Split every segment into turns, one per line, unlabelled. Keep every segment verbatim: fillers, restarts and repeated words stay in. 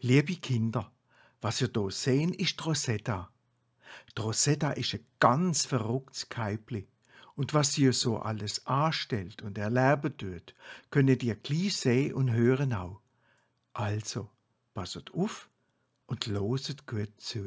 Liebe Kinder, was ihr hier sehen, ist die Rosetta. Die Rosetta ist ein ganz verrücktes Käibli. Und was sie so alles anstellt und erleben tut, könnt ihr gleich sehen und hören auch. Also, passet auf und loset gut zu.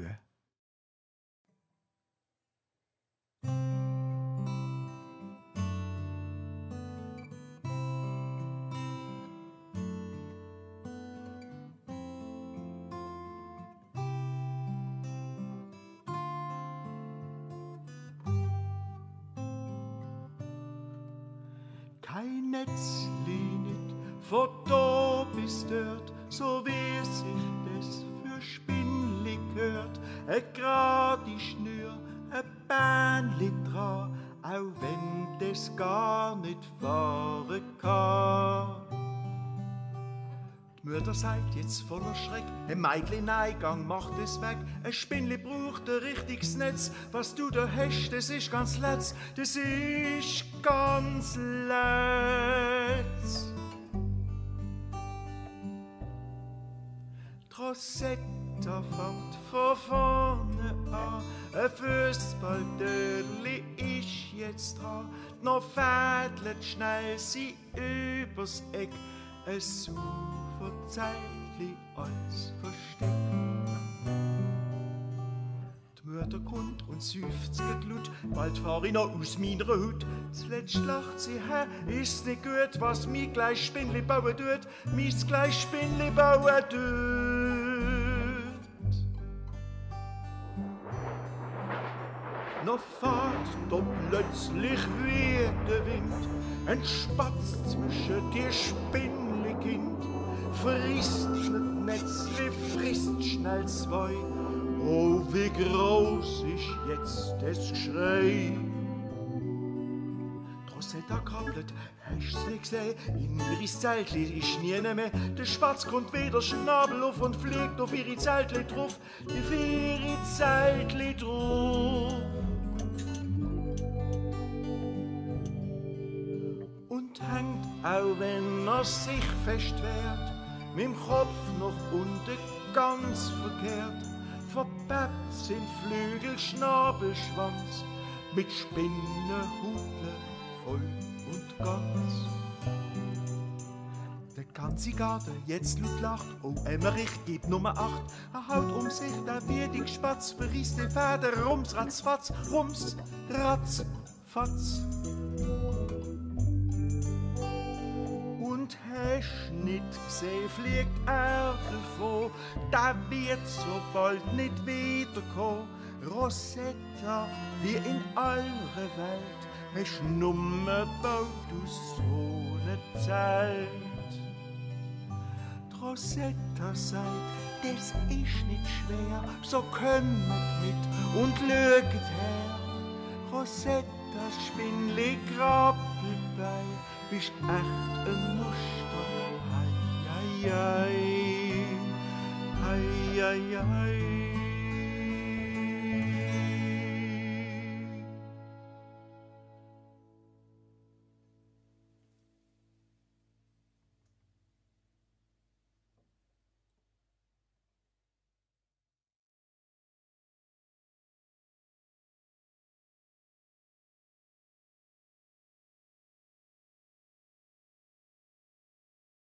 Kein Netzli nicht von da bis dort, so wie sich das für Spinnli gehört. Ein gradi Schnür, ein Bähnli dran, auch wenn das gar nicht fahren kann. Die Mutter sagt jetzt voller Schreck, ein Meidli Eingang macht es weg. Ein Spinnli braucht ein richtiges Netz, was du da hast, das ist ganz letz, das ist ganz letz. Die Rosetta fängt von vorne an, ein Fußballdörli ist jetzt dran. Noch fädelt schnell sie übers Eck, ein super Zeitli als Versteck. Die Mutter kommt und seufzt glut, bald fahr ich noch aus meiner Hut. Zuletzt lacht sie, hä, ist nicht gut, was mi gleich Spinnli bauen tut, mis gleich Spinnli bauen tut. Noch fahrt da plötzlich wie der Wind, ein Spatz zwischen die Spinnli-Kind, frisst das Netzli, frisst schnell zwei. Oh, wie groß ist jetzt das Geschrei. Die Rosetta krabbelt, hast du nicht gesehen? In ihre Zeltli ist nie mehr. Der Spatz kommt wieder Schnabel auf und fliegt auf ihre Zeltli drauf, auf ihre Zeltli drauf. Und hängt, auch wenn er sich fest wehrt, mit dem Kopf noch unten ganz verkehrt, verpeppt sind Flügel, Schnabel, Schwanz, mit Spinnenhutle voll und ganz. Der ganze Garten jetzt laut lacht, oh Emmerich gibt Nummer acht. Er haut um sich, der wirdig Spatz, verriss die Fäden, rums, ratz, fatz, rums, ratz, fatz. Und hast nicht gesehen, fliegt Ärger vor, der wird so bald nicht wiederkommen. Rosetta, wie in eurer Welt, hast nummer baut aus so ne Zelt. Die Rosetta sagt, das ist nicht schwer, so kommt mit und schaut her. Rosetta, Spinnli, grabbelt bei, bist echt ein Muster, hei, hei, hei, hei, hei, hei.